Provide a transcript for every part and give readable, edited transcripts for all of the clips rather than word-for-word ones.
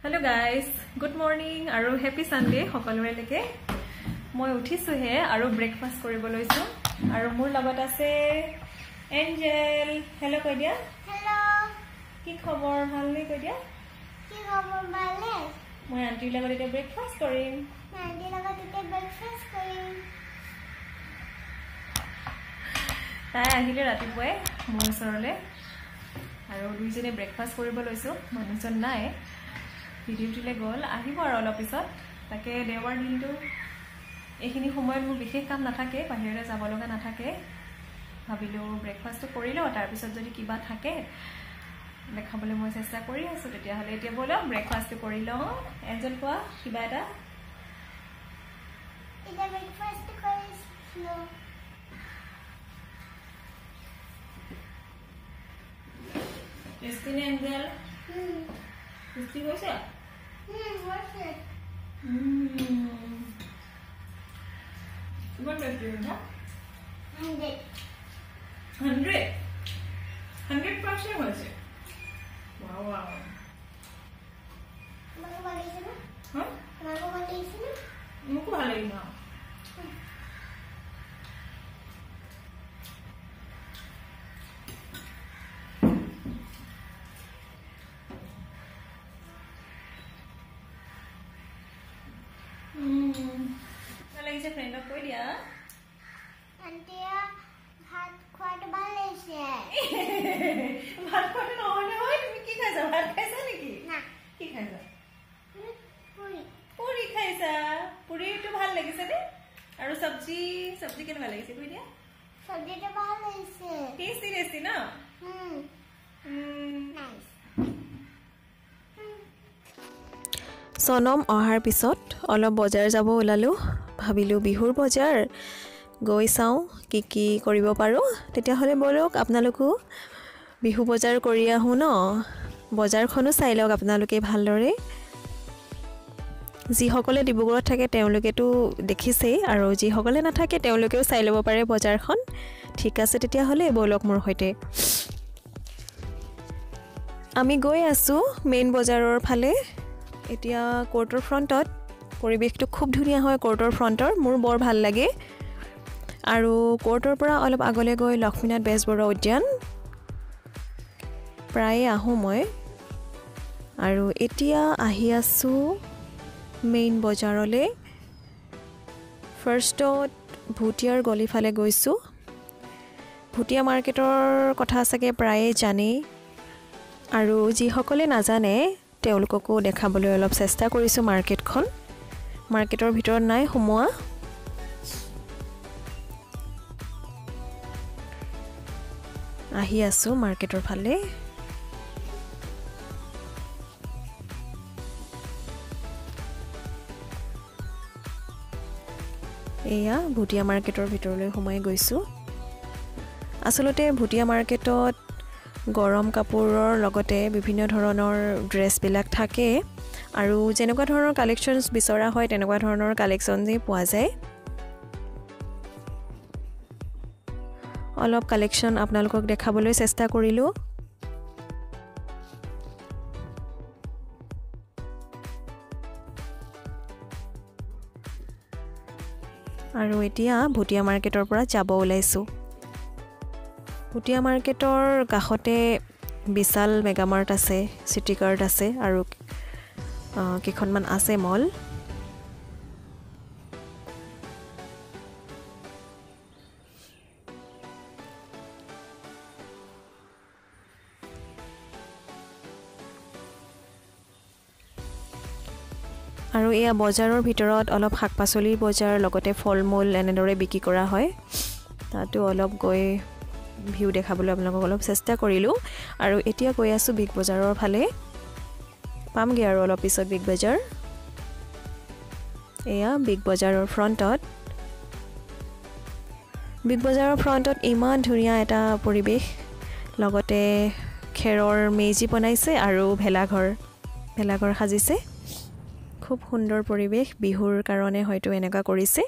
Hello guys, good morning aru happy Sunday hokalore leke moi uthisu he aru breakfast koribo loisu aru mur logot ase Angel. Hello koi dia. Hello. Ki khobor bhal nei koi dia. Ki khobor bhale. Moi aunty logot eta breakfast korim. Aunty logot eta breakfast korim. Tai ahile ratipuwe mor sorole aru duijone breakfast koribo loisu manujon nai. ডিউটিলে গল আহিব আৰু অলপ পিছত তাকে দেওবাৰ দিনটো এইখিনি সময়ত মোৰ বিশেষ কাম নাথাকে বাহিৰলৈ যাব লগা নাথাকে ভাবিলো ব্ৰেকফাষ্টটো কৰি লও তাৰ পিছত যদি কিবা থাকে দেখাবলৈ মই চেষ্টা কৰি আছো তেতিয়া হলে এতিয়া বলো ব্ৰেকফাষ্টটো কৰি লও এনজল কোৱা কিবা এটা ব্ৰেকফাষ্ট কৰিছো টেষ্টি এনজল টেষ্টি হৈছে what's it? What does it mean? 100. 100? 100% was it? Wow. Mako balisin na? Huh? Mako balisin na? Mako halay na. Lagi friend of koi dia. Aunty ভাত খোৱাটো ভাল হৈছে ভাত খোৱাটো নহলে হয় তুমি কি খাইছা ভাত খাইছা নেকি না কি খাইছা পুৰি পুৰি খাইছা পুৰিটো ভাল লাগিছে নে আৰু সবজি কেনে ভাল লাগিছে কই দিয়া সবজিটো ভাল হৈছে টেষ্টি না নাইস সনম অহাৰ পিছত অলপ বজাৰ যাব ওলালো ভাবিলো বিহুৰ বজাৰ গৈ চাও কি কৰিব পাৰো তেতিয়া হলে বলক আপোনালোকো বিহু বজাৰ কৰি আহো ন বজাৰখনো চাই লওক আপোনালোকে ভালদৰে যি সকলে ডিব্ৰুগড়ত থাকে তেওঁলোকেতো দেখিছে আৰু যি সকলে নাথাকে তেওঁলোকেও চাই ল'ব পাৰে বজাৰখন ঠিক আছে তেতিয়া হলে বলক মোৰ হৈতে আমি গৈ আছো মেইন বজাৰৰ ফালে এতিয়া কোৰ্টৰ ফ্ৰণ্টত পৰিবেশটো খুব ধুনিয়া হয় কোৰ্টৰ ফ্ৰণ্টৰ মোৰ বৰ ভাল লাগে আৰু কোৰ্টৰ পৰা অলপ আগলৈ গৈ লক্ষ্মীনাথ বেজবৰুৱা উদ্যান প্ৰায় আহো মই আৰু এতিয়া আহি আছো মেইন বজাৰলৈ ফাৰ্ষ্টত ভুটিয়াৰ গলি ফালে গৈছো ভুটিয়া মাৰ্কেটৰ কথা চাগে প্ৰায়ে জানে আৰু যি সকলে নাজানে তেওঁলোককো দেখাবলৈ অলপ চেষ্টা কৰিছো মাৰ্কেটখন মাৰ্কেটৰ ভিতৰত নাই সোমোৱা আহি আছো মাৰ্কেটৰ ফালে এয়া ভুটিয়া মাৰ্কেটৰ ভিতৰলৈ সোমাই গৈছো আসলতে ভুটিয়া মাৰ্কেটত গৰম কাপোৰৰ লগতে বিভিন্ন ধৰণৰ ড্ৰেছ বিলাক থাকে আৰু যেনেকুৱা ধৰণৰ কালেকচনছ বিচৰা হয় তেনেকুৱা ধৰণৰ কালেকচনই পোৱা যায় অলপ কালেকচন আপোনালোকক দেখাবলৈ চেষ্টা কৰিলো আৰু এতিয়া ভুটিয়া মাৰ্কেটৰ পৰা যাব ওলাইছো ভুটিয়া মাৰ্কেটৰ কাষতে বিশাল মেগামাৰ্ট আছে সিটি কাৰ্ড আছে আৰু কিখনমান আছে মল আৰু এয়া বজাৰৰ ভিতৰত অলপ শাকপাচলিৰ বজাৰ লগতে ফলমূল এনেদৰে বিক্ৰী কৰা হয় তাতো অলপ গৈ ভিউ দেখাবলৈ আপোনালোকক অলপ চেষ্টা কৰিলো আৰু এতিয়া গৈ আছো বিগ বজাৰৰ ফালে পামগে আৰু অলপ পিছত বিগ বজাৰ এয়া বিগ বজাৰৰ ফ্ৰণ্টত ইমান ধুনীয়া এটা পৰিবেশ লগতে খেৰৰ মেজি বনাইছে আৰু ভেলাঘৰ সাজিছে খুব সুন্দৰ পৰিবেশ বিহুৰ কাৰণে হয়তো এনেকা কৰিছে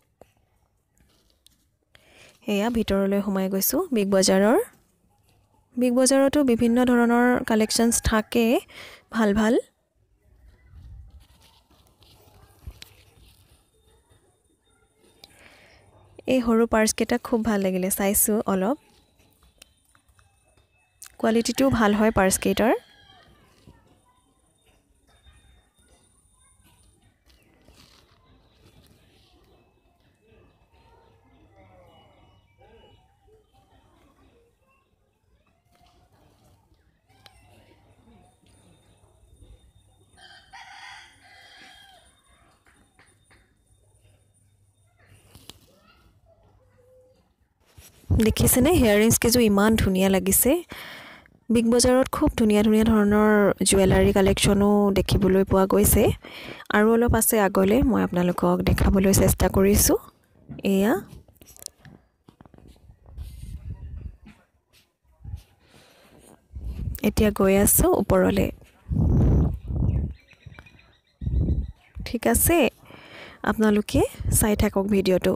এয়া ভিতৰলৈ সোমাই গৈছো বিগ বজাৰতো বিভিন্ন ধৰণৰ কালেকচনছ থাকে ভাল এই সৰু পাৰ্চকেইটা খুব ভাল লাগিলে চাইছোঁ অলপ কোৱালিটিটো ভাল হয় পাৰ্চকেইটাৰ দেখিছেনে হেয়াৰিংছ কেইযোৰ ইমান ধুনীয়া লাগিছে বিগ বজাৰত খুব ধুনীয়া ধুনীয়া ধৰণৰ জুৱেলাৰী কালেকশ্যনো দেখিবলৈ পোৱা গৈছে আৰু অলপ আছে আগলৈ মই আপোনালোকক দেখাবলৈ চেষ্টা কৰিছোঁ এয়া এতিয়া গৈ আছোঁ ওপৰলৈ ঠিক আছে আপোনালোকে চাই থাকক ভিডিঅ'টো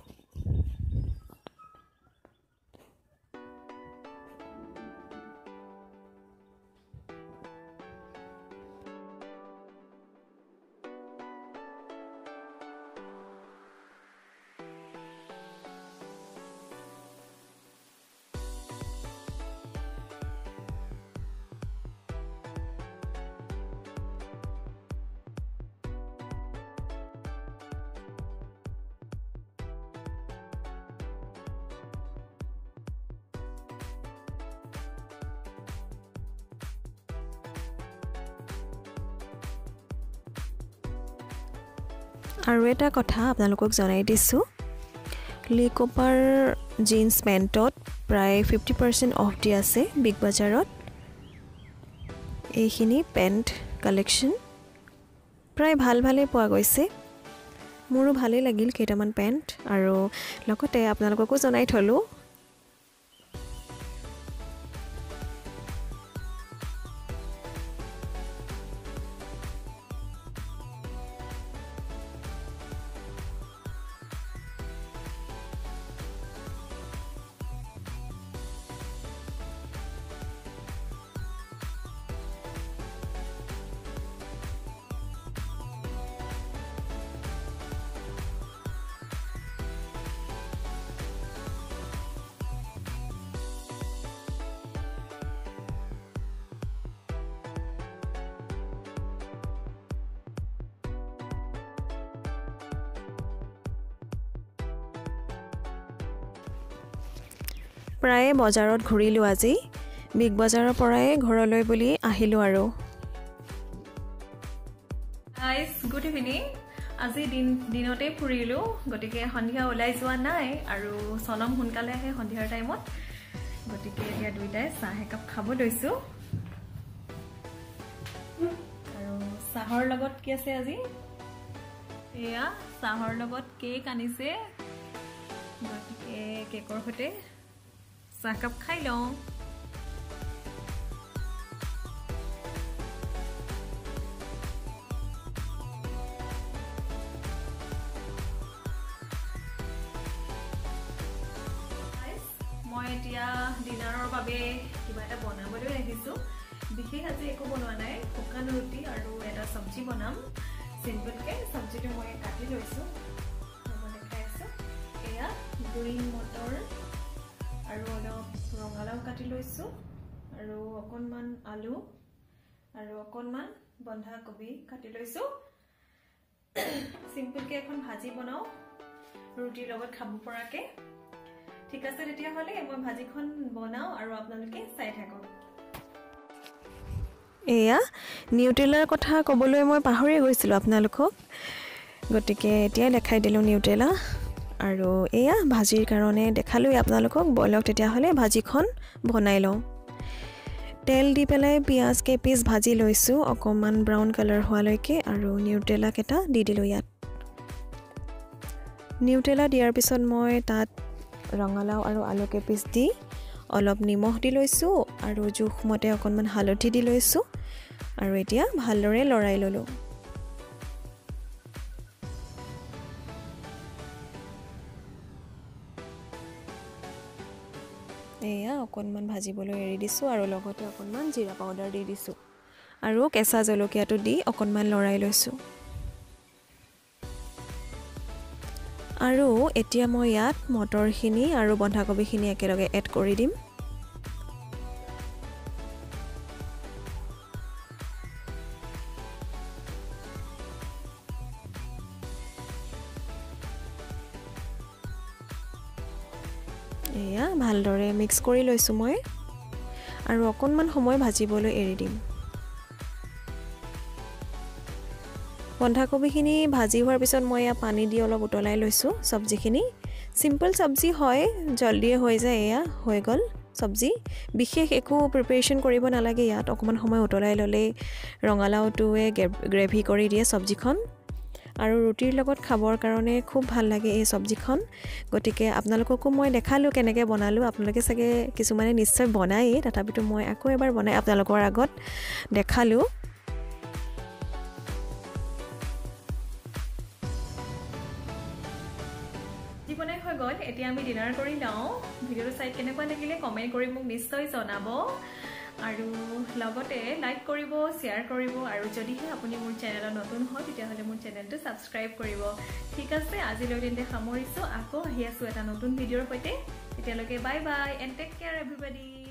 আৰু এটা কথা আপোনালোকক জনাই দিছোঁ লি কপাৰ জিন্স পেণ্টত প্ৰায় 50% অফ দি আছে বিগ বজাৰত এইখিনি পেণ্ট কালেকশ্যন প্ৰায় ভালেই পোৱা গৈছে মোৰো ভালেই লাগিল কেইটামান পেণ্ট আৰু লগতে আপোনালোককো জনাই থলোঁ প্ৰায়ে বজাৰত ঘূৰিলোঁ আজি বিগ বজাৰৰ পৰাই ঘৰলৈ বুলি আহিলোঁ আৰু গাইজ গুড ইভিনিং আজি দিনতে ফুৰিলোঁ গতিকে সন্ধিয়া ওলাই যোৱা নাই আৰু সনম সোনকালে আহে সন্ধিয়াৰ টাইমত গতিকে এতিয়া দুইটাই চাহ একাপ খাব লৈছোঁ আৰু চাহৰ লগত কি আছে আজি এয়া চাহৰ লগত কেক আনিছে গতিকে কেকৰ সৈতে চাহকাপ খাই লওঁ মই এতিয়া ডিনাৰৰ বাবে কিবা এটা বনাবলৈ ৰাখিছোঁ বিশেষ আজি একো বনোৱা নাই শুকান ৰুটি আৰু এটা চব্জি বনাম চিম্পলকৈ চব্জিটো মই কাটি লৈছোঁ দেখাই আছোঁ এয়া গ্ৰীণ মটৰ আৰু অলপ ৰঙালাও কাটি লৈছোঁ আৰু অকণমান আলু আৰু অকণমান বন্ধাকবি কাটি লৈছোঁ চিম্পলকৈ এখন ভাজি বনাওঁ ৰুটিৰ লগত খাব পৰাকৈ ঠিক আছে তেতিয়াহ'লে মই ভাজিখন বনাওঁ আৰু আপোনালোকে চাই থাকক এয়া নিউটেলাৰ কথা ক'বলৈ মই পাহৰি গৈছিলোঁ আপোনালোকক গতিকে এতিয়াই দেখাই দিলোঁ নিউটেলা আৰু এয়া ভাজিৰ কাৰণে দেখালোঁই আপোনালোকক বলক তেতিয়াহ'লে ভাজিখন বনাই লওঁ তেল দি পেলাই পিঁয়াজ কেইপিচ ভাজি লৈছোঁ অকণমান ব্ৰাউন কালাৰ হোৱালৈকে আৰু নিউটেলা কেইটা দি দিলোঁ ইয়াত নিউটেলা দিয়াৰ পিছত মই তাত ৰঙালাও আৰু আলু কেইপিচ দি অলপ নিমখ দি লৈছোঁ আৰু জোখমতে অকণমান হালধি দি লৈছোঁ আৰু এতিয়া ভালদৰে লৰাই ল'লোঁ এয়া অকণমান ভাজিবলৈ এৰি দিছোঁ আৰু লগতে অকণমান জিৰা পাউডাৰ দি দিছোঁ আৰু কেঁচা জলকীয়াটো দি অকণমান লৰাই লৈছোঁ আৰু এতিয়া মই ইয়াত মটৰখিনি আৰু বন্ধাকবিখিনি একেলগে এড কৰি দিম। এয়া ভালদৰে মিক্স কৰি লৈছোঁ মই আৰু অকণমান সময় ভাজিবলৈ এৰি দিম। বন্ধাকবিখিনি ভাজি হোৱাৰ পিছত মই এয়া পানী দি অলপ উতলাই লৈছোঁ চব্জিখিনি। চিম্পল চব্জি হয়, জলদিয়ে হৈ যায়। এয়া হৈ গ'ল চব্জি, বিশেষ একো প্ৰিপেৰেশ্যন কৰিব নালাগে। ইয়াত অকণমান সময় উতলাই ল'লেই ৰঙালাওটোৱে গ্ৰেভি কৰি দিয়ে চব্জিখন আৰু ৰুটিৰ লগত খাবৰ কাৰণে খুব ভাল লাগে এই চব্জিখন। গতিকে আপোনালোককো মই দেখালোঁ কেনেকৈ বনালোঁ। আপোনালোকে চাগে কিছুমানে নিশ্চয় বনায়েই, তথাপিতো মই আকৌ এবাৰ বনাই আপোনালোকৰ আগত দেখালোঁ। বনাই হৈ গ'ল, এতিয়া আমি ডিনাৰ কৰি লওঁ। ভিডিঅ'টো চাই কেনেকুৱা লাগিলে কমেণ্ট কৰি মোক নিশ্চয় জনাব আৰু লগতে লাইক কৰিব, শ্বেয়াৰ কৰিব আৰু যদিহে আপুনি মোৰ চেনেলত নতুন হয় তেতিয়াহ'লে মোৰ চেনেলটো ছাবস্ক্ৰাইব কৰিব। ঠিক আছে, আজিলৈ তেন্তে সামৰিছোঁ। আকৌ আহি আছোঁ এটা নতুন ভিডিঅ'ৰ সৈতে। তেতিয়ালৈকে bye bye and take care everybody.